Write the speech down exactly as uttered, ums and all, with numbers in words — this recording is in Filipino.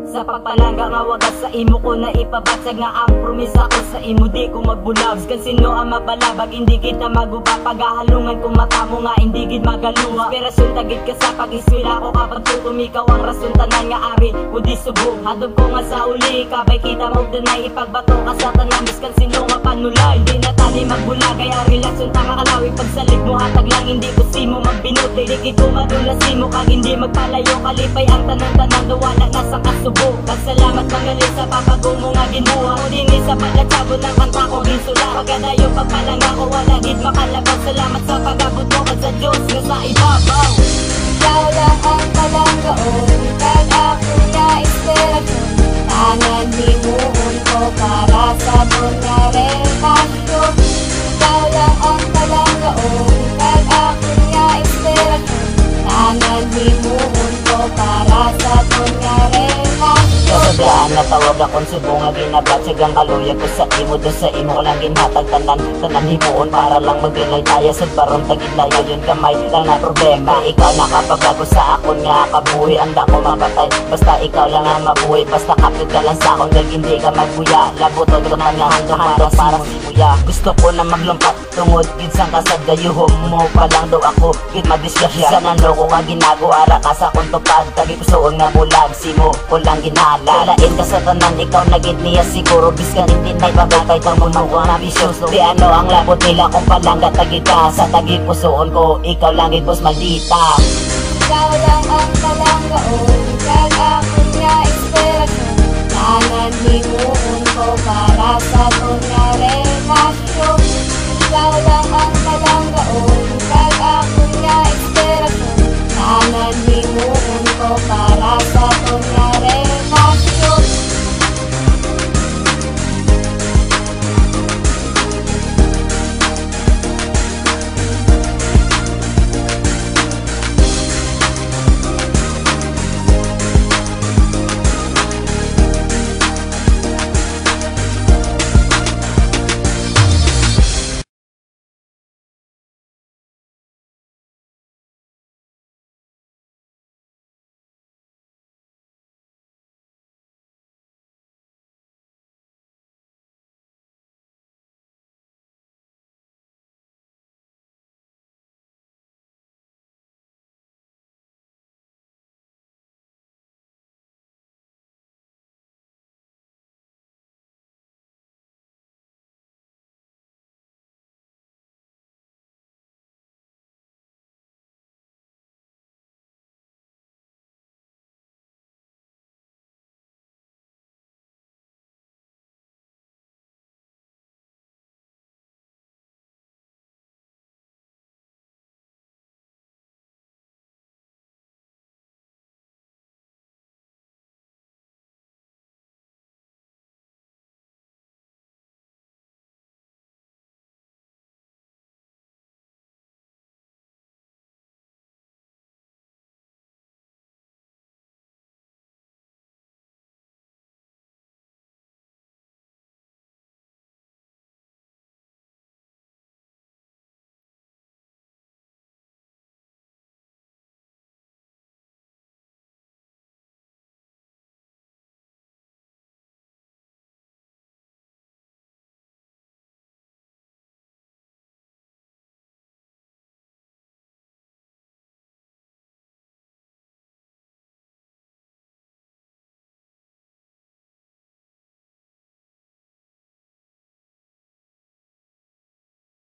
Sa pagpalangga nga wagas sa imo ko na ipabatsag nga ang promisa ko sa imo di ko magbulag. Kan sino ang mabalabag hindi kita maguba, paghahalungan ko mata mo nga hindi gid magaluwa. Inspirasyon tagit ka sa pag-iswila ko kapag tutum ikaw ang rason tanan nga ari kundi subok. Hadog ko nga sa uli kabay kita mo denay ipagbato ka sa tanan biskan sino nga panulay. Di na tali magbulagay ang relasyon tanga kalawi pagsalig mo hatag lang hindi ko simo magbinuti. Di kito madulas simo kag hindi magpalayo kalipay ang tanan-tanan wala na sa kasubok. Kasalamat magaling sa papago mo nga ginuha mo din sa paglatsabo ng kanta ko gisula. Pagkadayo pagpalanga ko wala gid makalabas. Salamat sa pag-abot mo ka sa Diyos nga sa ibabaw. Ikaw lang ang palanggaon kag ako na inspirasyon. Tanan himuon ko para sa mga relasyon. Ikaw lang ang palanggaon kag ako na inspirasyon. Tanan himuon ko para sa mga relasyon. Kasagaan na tawag akong subo nga ginabatsag ang kaluyag ko sa imo. Do sa imo ko lang ginhatag tanan tanan himuon para lang magbilay tayo sa barong tagidlayo yun kamay lang na problema. Ikaw nakapagbago sa akon nga kabuhi anda ko mapatay basta ikaw lang ang mabuhi. Basta kapit ka lang sa akon dahil hindi ka magbuya. Labutod ka man nga hanggang handong para si kuya. Gusto ko na maglumpat tungod gid sang kasadayuhom mo pa lang daw ako gid madiskasya. Sa nando ko nga ginago ara ka sa akong tupad tagi kusuon nga bulag simo ko lang ginala. Lalain ka sa tanan ikaw nagit niya siguro biskan hindi na ibagay tang mga na bisyoso. Di ano ang labot nila kung palangga tagi ka sa tagi pusoon ko ikaw lang gid boss maldita. Ikaw lang ang palanggaon kag ako niya inspirasyon. Tanan himuon ko para sa mga relasyon.